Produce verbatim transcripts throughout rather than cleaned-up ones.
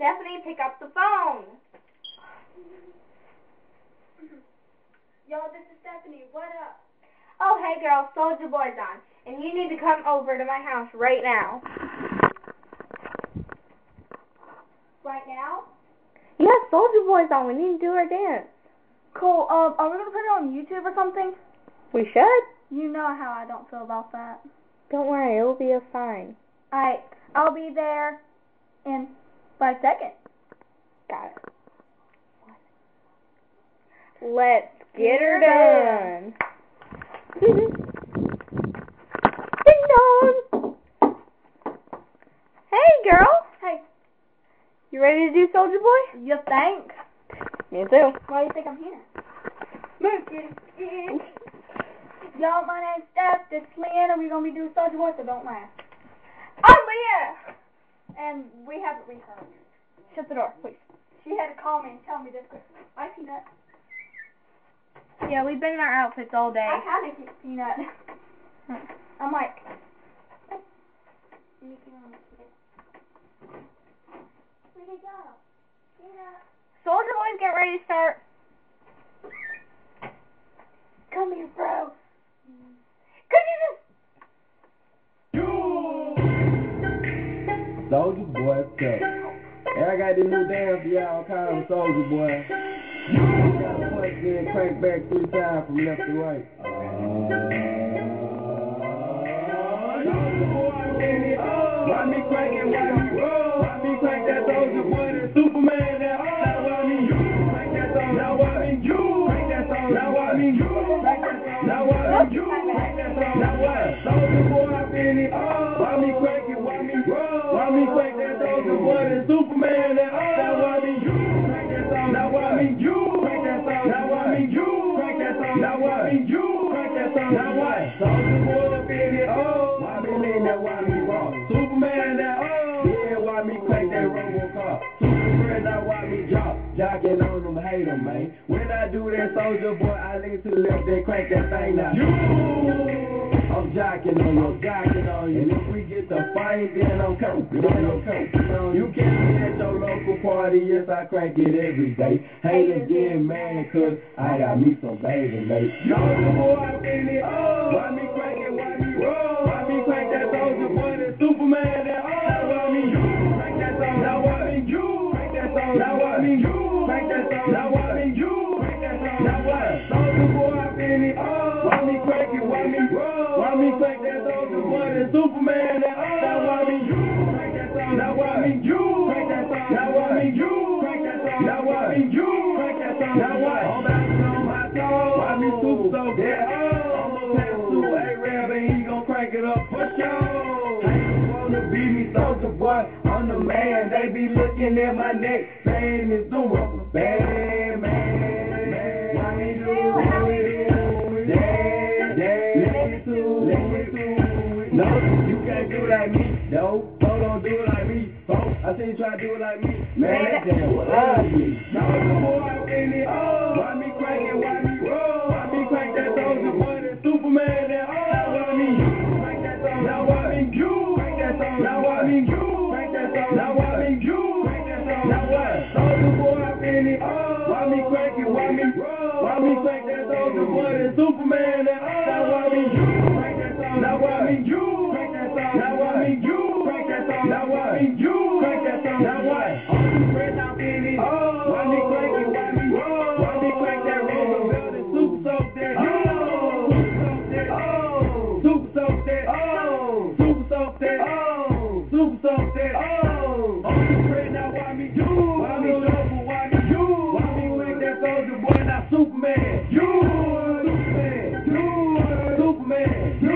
Stephanie, pick up the phone. Yo, this is Stephanie. What up? Oh, hey, girl. Soldier Boy's on. And you need to come over to my house right now. Right now? Yeah, Soldier Boy's on. We need to do our dance. Cool. Um, are we going to put it on YouTube or something? We should. You know how I don't feel about that. Don't worry. It'll be a fine. Alright. I'll be there in five seconds. Got it. Let's get her done. Ding dong. Hey, girl. Hey. You ready to do Soldier Boy? You think? Me too. Why do you think I'm here? Move, kitty. Yo, my name's Steph. This is Leanna. We're going to be doing Soldier Boy, so don't laugh. I'm Leanna. And we haven't rehearsed. Shut the door, please. She had to call me and tell me this quick. I Peanut. Yeah, we've been in our outfits all day. I kind of keep Peanut. I'm like. Where'd he go? Peanut. Soldier Boys, get ready to start. Come here, bro. Could you just... Soldier Boy, stuff. Hey, I got this new dance for y'all called Soldier Boy. You gotta punch me and crank back three times from left to right. Uh, Soldier Boy, I'm in it. Why me crank and why me roll? Why me crank that Soldier Boy, that Superman, that all? Now why me you? Crank that Soldier. Now why me you? Crank that Soldier. Now why me you? Crank that Soldier. Now why me you? Crank that Soldier. Now what? Soldier Boy, I'm in it. Why me crank it? Why me roll? Why me crank that Soldier Boy, that Superman, that all? Now why me you? Crank that Soldier. Now why me you? Crank that Soldier. Now why me you? Crank that Soldier. Now why me you? Crank that Soldier. Now what? Soldier Boy, I'm in it. Why me lean that? Why me roll? Superman, that all? Yeah, why me crank that Robocop? Superman, now why me jock? Jocking on them, hate them, man. When I do that Soldier Boy, I lean to the left, then crank that thing now. You! I'm jocking on you, jocking on you. And if we get to fight, then I'm coming, then I'm coming. You catch me at your local party, yes, I crank it every day. Haters getting mad, cause I got me some baby, mate. Soldier Boy, I'm in it. Why me crank it, why me roll? Why me crank that Soldier Boy, that Superman, that all? Now why me you? Crank that Soldier. Now why me you? Crank that Soldier. Now why me you? Crank that Soldier. Now why me you? Crank that Soldier. Now what? Soldier Boy, I'm in it. Why me crank it, why me roll? Why me crank that Soldier Boy, that Superman, that all? Now why me you? Crank that Soldier. Now why me you? Crank that Soldier. Now why me you? Crank that Soldier. Now why me you? Crank that Soldier. Now what? I'm bouncing on my toes. Why me super so dead? Almost had two A-Rab and he gon' crank it up for sure. Haters wanna beat me, Soldier Boy, I'm the man. They be looking at my neck, saying it's the rubber band, man. Why me do it? Dad, dad, let me do it. No, you can't do it like me. No, so don't do it like me. Folks, I see you try to do it like me. Man, that damn was ugly. Soldier Boy, I'm in it. Why me crank it? Why me roll? Why me crank that Soldier Boy, that Superman, that all? Now why me you? Crank that Soldier. Now why me you? Crank that Soldier. Now why me you? Crank that Soldier. Now why me you? Crank that Soldier. Now what? Soldier Boy, I'm in it. Why me crank it? Why me roll? Why me crank that Soldier Boy, that Superman, that all? Now why me you? Crank that Soldier. Now why me you? Crank that Soldier. Now why me you? Crank that Soldier. Now why me you? Crank that Soldier. Now what? All you friends out in it. Why me crank it? Why me roll? Why me crank that Roosevelt and super soak that? Oh, super soak that. Oh, super soak that. Oh, super soak that. Oh, all you friends now why me you? Why me local? Why me you? Why me crank that Soldier Boy, not Superman? You, Superman. You, Superman. You.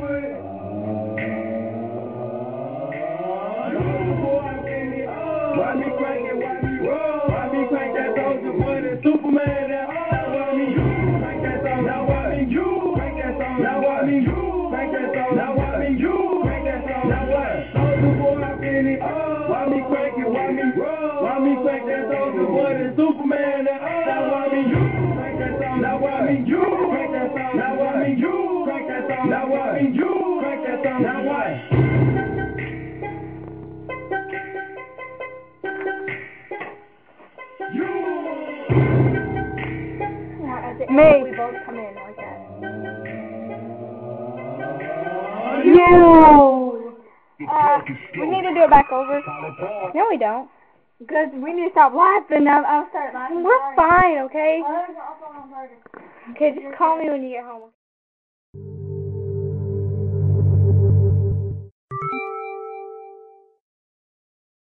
Why me crank it? Why me roll? Why me crank that Soldier Boy, that Superman, that all? Now why me you? Crank that Soldier. Now why me you? Crank that Soldier. Now why me you? Crank that Soldier. Now why me you? Crank that Soldier. Now what? Soldier Boy, I'm in it. Why me crank it? Why me roll? Why me crank that Soldier Boy, that Superman, that all? Now why me you? Crank that Soldier. Now why me you? Crank that Soldier. Now why me you? Crank that Soldier. Now why me you? Crank that Soldier. Now what? Me. We both come in like that. You. Uh, we need to do it back over. No, we don't. Because we need to stop laughing. I'll, I'll start laughing. We're fine, okay? Okay, just call me when you get home.